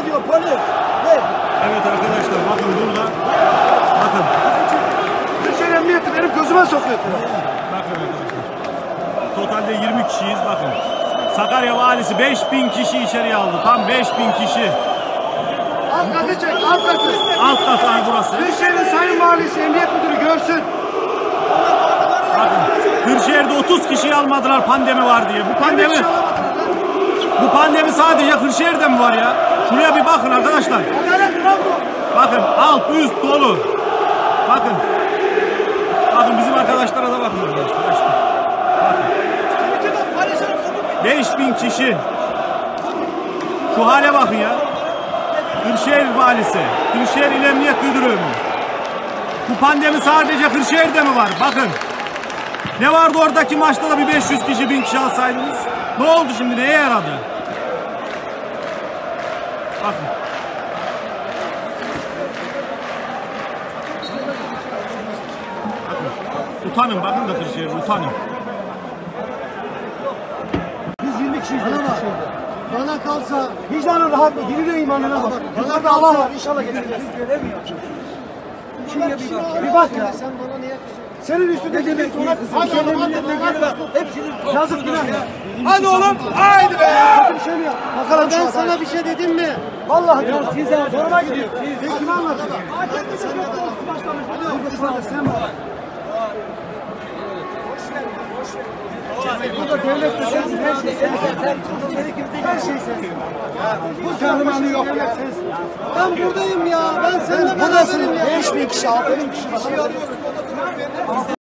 gidiyor polis. Ne? Evet arkadaşlar bakın burada. Bakın. Kırşehir Emniyeti benim gözüme sokuyor. Bakın arkadaşlar. Totalde 20 kişiyiz bakın. Sakarya valisi 5000 kişi içeriye aldı. Tam 5000 kişi. Alt katı çek, alt katı. Alt kat abi burası. Kırşehir'in sayın valisi, emniyet müdürü görsün. Bakın. Kırşehir'de 30 kişiyi almadılar pandemi var diye. Bu pandemi sadece Kırşehir'de mi var ya? Şuraya bir bakın arkadaşlar. Bakın alt üst dolu. Bakın. Bakın bizim arkadaşlara da bakın arkadaşlar. İşte. Bakın. 5000 kişi. Şu hale bakın ya. Kırşehir valisi. Kırşehir İl Emniyet Müdürü. Bu pandemi sadece Kırşehir'de mi var? Bakın. Ne vardı oradaki maçta da bir 500 kişi 1000 kişi alsaydınız? Ne oldu şimdi? Neye yaradı? Bakın. Bakın. Utanın bakın da Kırşehir utanın. Biz 20 kişiyiz. Bana kalsa vicdanın rahat mı? Dili de imanına bak. Bana da Allah var. İnşallah getireceğiz. Bir bak ya. Sen bana niye senin üstünde demek ona hepsinin yazık günah ya. Hadi oğlum, haydi be! Bir şey mi yap? Bakalım ben sana bir şey dedim mi? Vallahi ya siz zoruma gidiyor. Siz kime anlatıyorsun? Sen bak. Burada devlet sensin, her şey sensin. Her şey sensin. Bu sınırmanı yok ya. Ben buradayım ya. Ben seninle beraberim ya. 5000 kişi, 6000 kişi.